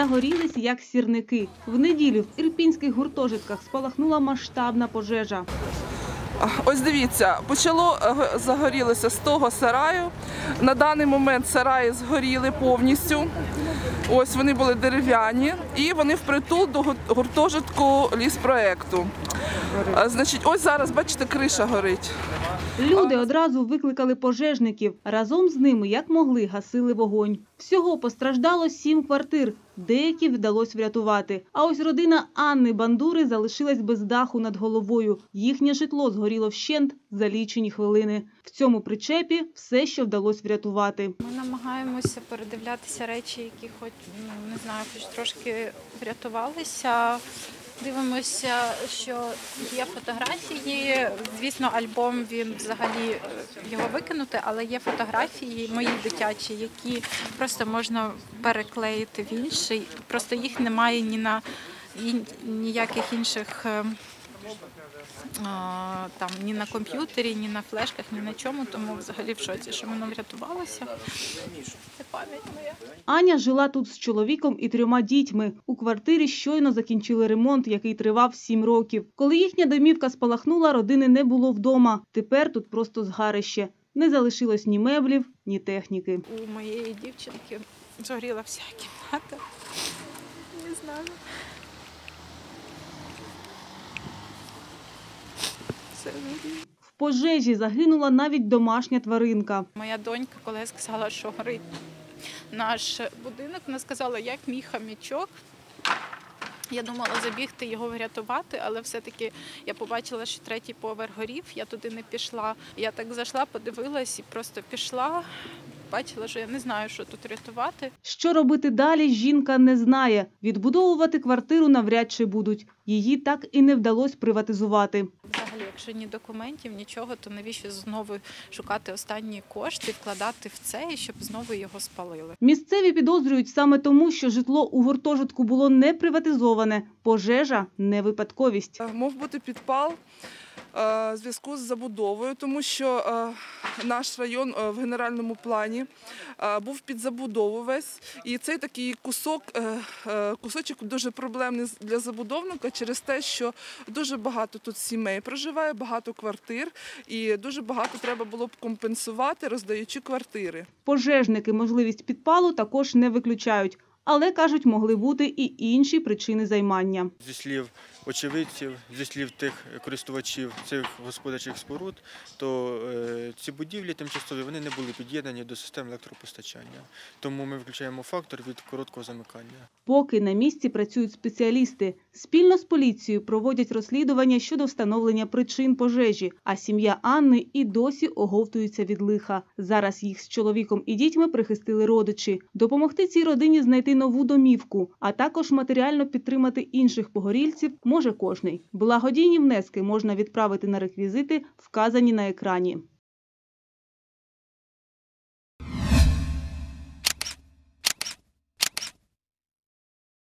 Загорілись, як сірники. В неділю в ірпінських гуртожитках спалахнула масштабна пожежа. Ось дивіться, загорілося з того сараю. На даний момент сараї згоріли повністю. Ось вони були дерев'яні і вони впритул до гуртожитку ліспроекту. Значить, ось зараз, бачите, криша горить. Люди одразу викликали пожежників. Разом з ними, як могли, гасили вогонь. Всього постраждало 7 квартир. Деякі вдалося врятувати. А ось родина Анни Бандури залишилась без даху над головою. Їхнє житло згоріло вщент за лічені хвилини. В цьому причепі все, що вдалося врятувати. Ми намагаємося передивлятися речі, які хоч трошки врятувалися. Дивимося, що є фотографії. Звісно, альбом, він взагалі його викинути, але є фотографії мої дитячі, які просто можна переклеїти в інший. Просто їх немає ніяких інших, ні на комп'ютері, ні на флешках, ні на чому, тому взагалі в шоці, що воно врятувалося. Це пам'ять моя. Аня жила тут з чоловіком і 3 дітьми. У квартирі щойно закінчили ремонт, який тривав 7 років. Коли їхня домівка спалахнула, родини не було вдома. Тепер тут просто згарище. Не залишилось ні меблів, ні техніки. У моєї дівчинки згоріла вся кімната. Не знаю. В пожежі загинула навіть домашня тваринка. Моя донька, коли я сказала, що горить наш будинок, вона сказала, як мій хомячок. Я думала забігти його врятувати, але все-таки я побачила, що 3-й поверх горів, я туди не пішла. Я так зайшла, подивилась і просто пішла. Бачила, що я не знаю, що тут рятувати. Що робити далі, жінка не знає. Відбудовувати квартиру навряд чи будуть. Її так і не вдалося приватизувати. Взагалі, якщо ні документів, нічого, то навіщо знову шукати останні кошти, вкладати в це, щоб знову його спалили? Місцеві підозрюють саме тому, що житло у гуртожитку було не приватизоване. Пожежа – не випадковість. Мов бути підпал в зв'язку з забудовою, тому що наш район в генеральному плані був під забудову весь. І цей такий кусочок дуже проблемний для забудовника через те, що дуже багато тут сімей проживає, багато квартир і дуже багато треба було б компенсувати, роздаючи квартири. Пожежники можливість підпалу також не виключають. Але, кажуть, могли бути і інші причини займання. Зі слів очевидців, зі слів тих користувачів цих господарчих споруд, то ці будівлі тимчасові вони не були під'єднані до систем електропостачання. Тому ми виключаємо фактор від короткого замикання. Поки на місці працюють спеціалісти. Спільно з поліцією проводять розслідування щодо встановлення причин пожежі. А сім'я Анни і досі оговтується від лиха. Зараз їх з чоловіком і дітьми прихистили родичі. Допомогти цій родині знайти нову домівку, а також матеріально підтримати інших погорільців може кожний. Благодійні внески можна відправити на реквізити, вказані на екрані.